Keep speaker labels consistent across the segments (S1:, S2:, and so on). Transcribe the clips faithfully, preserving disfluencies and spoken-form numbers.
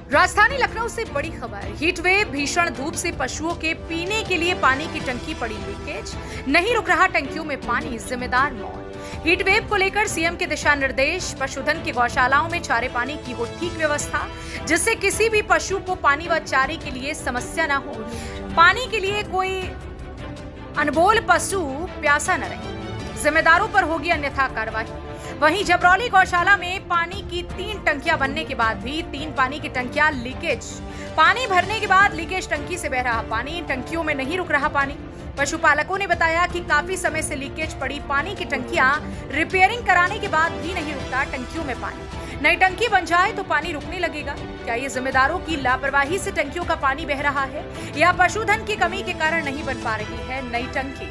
S1: राजधानी लखनऊ से बड़ी खबर। हीटवेव, भीषण धूप से पशुओं के पीने के लिए पानी की टंकी पड़ी लीकेज, नहीं रुक रहा टंकियों में पानी, जिम्मेदार मौत। हीटवेव को लेकर सीएम के दिशा निर्देश, पशुधन की गौशालाओं में चारे पानी की हो ठीक व्यवस्था, जिससे किसी भी पशु को पानी व चारे के लिए समस्या न हो, पानी के लिए कोई अनमोल पशु प्यासा न रहे, जिम्मेदारों पर होगी अन्यथा कार्रवाई। वहीं जबरौली गौशाला में पानी की तीन टंकियां बनने के बाद भी तीन पानी की टंकियां लीकेज, पानी भरने के बाद लीकेज टंकी से बह रहा पानी, टंकियों में नहीं रुक रहा पानी। पशुपालकों ने बताया कि काफी समय से लीकेज पड़ी पानी की टंकियां रिपेयरिंग कराने के बाद भी नहीं रुकता टंकियों में पानी। नई टंकी बन जाए तो पानी रुकने लगेगा। क्या ये जिम्मेदारों की लापरवाही से टंकियों का पानी बह रहा है या पशुधन की कमी के कारण नहीं बन पा रही है नई टंकी?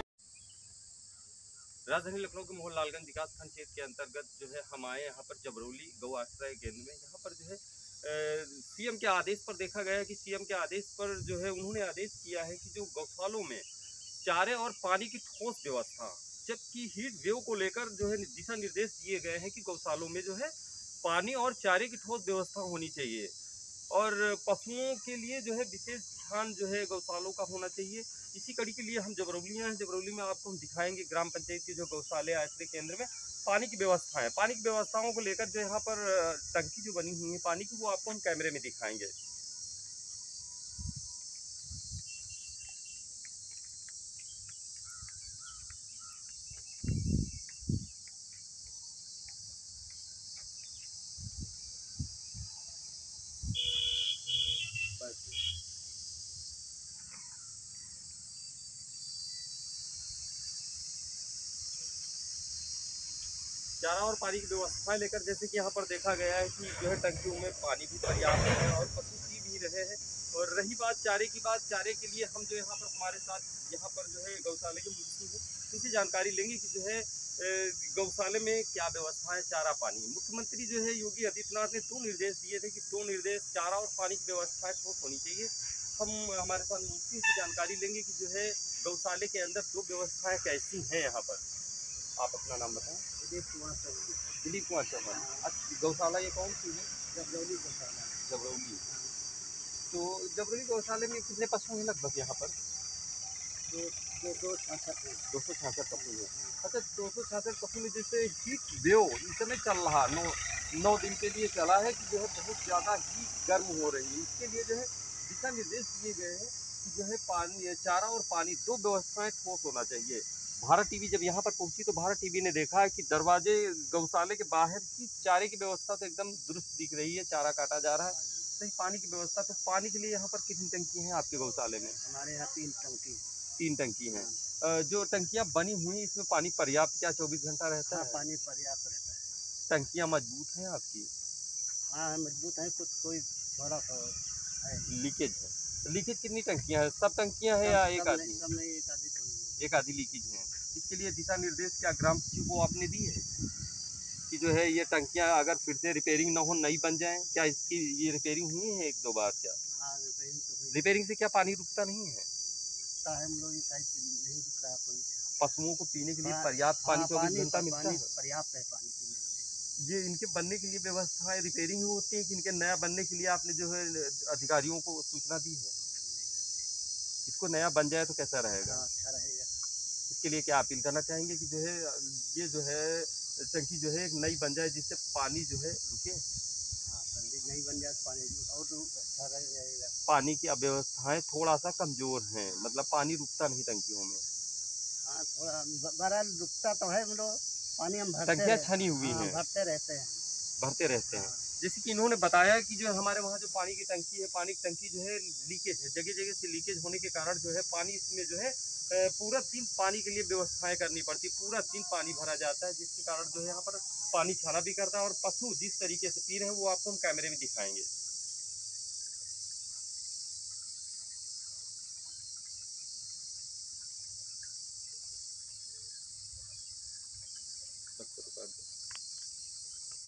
S2: राजधानी लखनऊ के मोहन लालगंज विकास खंड क्षेत्र के अंतर्गत जो है हम आए यहाँ पर जबरौली गौ आश्रय केंद्र में। यहाँ पर जो है सीएम के आदेश पर देखा गया है कि सीएम के आदेश पर जो है उन्होंने आदेश किया है कि जो गौशालों में चारे और पानी की ठोस व्यवस्था, जबकि हीट वेव को लेकर जो है दिशा निर्देश दिए गए हैं कि गौशालों में जो है पानी और चारे की ठोस व्यवस्था होनी चाहिए और पशुओं के लिए जो है विशेष ध्यान जो है गौशालों का होना चाहिए। इसी कड़ी के लिए हम जबरौली हैं। जबरौली में आपको हम दिखाएंगे ग्राम पंचायत के जो गौशाले आश्रय केंद्र में पानी की व्यवस्था है। पानी की व्यवस्थाओं को लेकर जो यहाँ पर टंकी जो बनी हुई है पानी की, वो आपको हम कैमरे में दिखाएंगे। चारा और पानी की व्यवस्था लेकर जैसे कि यहाँ पर देखा गया है कि जो है टंकियों में पानी भी पर्याप्त है और पशु पी भी रहे हैं। और रही बात चारे की बात, चारे के लिए हम जो यहाँ पर हमारे साथ यहाँ पर जो है गौशाले के मुखी हैं, उनसे जानकारी लेंगे कि जो है गौशाले में क्या व्यवस्था है चारा पानी। मुख्यमंत्री जो है योगी आदित्यनाथ ने दो निर्देश दिए थे कि दो निर्देश चारा और पानी की व्यवस्था ठोस होनी चाहिए। हम हमारे साथ मुखी से जानकारी लेंगे कि जो है गौशाले के अंदर दो व्यवस्थाएं कैसी हैं यहाँ पर। आप अपना नाम बताएं। दिलीप कुमार चौहान। दिलीप कुमार चौहान। अच्छा, गौशाला ये कौन सी है? जबरौली गौशाला। जबरौली। तो जबरौली गौशाले में कितने पशु हैं लगभग यहाँ पर? दो सौ छियासठ है। दो सौ छियासठ पशु हैं। अच्छा, दो सौ छियासठ पशु में जैसे हीट वेव इस समय चल रहा, नौ नौ दिन के लिए चला है कि जो है बहुत ज़्यादा हीट गर्म हो रही है। इसके लिए जो है दिशा निर्देश दिए गए हैं कि जो है पानी, चारा और पानी दो व्यवस्थाएँ ठोस होना चाहिए। भारत टीवी जब यहाँ पर पहुंची तो भारत टीवी ने देखा है कि दरवाजे गौशाले के बाहर की चारे की व्यवस्था तो एकदम दुरुस्त दिख रही है, चारा काटा जा रहा है। सही पानी की व्यवस्था, तो पानी के लिए यहाँ पर कितनी टंकी हैं आपके गौशाले में? हमारे यहाँ तीन टंकी तीन टंकी हैं। हाँ। जो टंकियाँ बनी हुई इसमें पानी पर्याप्त क्या चौबीस घंटा रहता है? पानी पर्याप्त रहता है। टंकियाँ मजबूत हैं आपकी? हाँ मजबूत हैं, कुछ कोई थोड़ा सा है लीकेज है। लीकेज कितनी टंकियाँ हैं? सब टंकियाँ हैं या एक आधी? सब नहीं, एक आधी एक आधी लीकेज है। इसके लिए दिशा निर्देश क्या ग्राम सचिव को आपने दी है कि जो है ये टंकियां अगर फिर से रिपेयरिंग ना हो नई बन जाएं? क्या इसकी ये रिपेयरिंग हुई है एक दो बार? क्या हाँ, रिपेयरिंग तो हुई। रिपेयरिंग से क्या पानी रुकता नहीं है? रुकता है, हम लोग नहीं रुक रहा कोई। पशुओं को पीने के लिए पर्याप्त पानी चौबीस घंटा मिलता है? पर्याप्त है पानी पीने के लिए। ये इनके बनने के लिए व्यवस्था रिपेयरिंग होती है कि इनके नया बनने के लिए आपने जो है अधिकारियों को सूचना दी है? इसको नया बन जाए तो कैसा रहेगा? अच्छा रहेगा। इसके लिए क्या अपील करना चाहेंगे कि जो है ये जो है टंकी जो है एक नई बन जाए जिससे पानी जो है रुके? हाँ, नई बन जाए तो पानी और अच्छा रहेगा। पानी की अव्यवस्थाएं थोड़ा सा कमजोर हैं, मतलब पानी रुकता नहीं टंकियों में। हाँ, थोड़ा बड़ा रुकता तो है, मतलब पानी हम भरते टंकियाँ छनी हुई हैं, भरते रहते हैं भरते रहते हैं। जैसे कि इन्होंने बताया कि जो हमारे वहाँ जो पानी की टंकी है, पानी की टंकी जो है लीकेज है, जगह जगह से लीकेज होने के कारण जो है पानी इसमें जो है पूरा दिन पानी के लिए व्यवस्थाएं करनी पड़ती, पूरा दिन पानी भरा जाता है, जिसके कारण जो है यहाँ पर पानी छाना भी करता है और पशु जिस तरीके से पी रहे हैं वो आपको हम कैमरे में दिखाएंगे।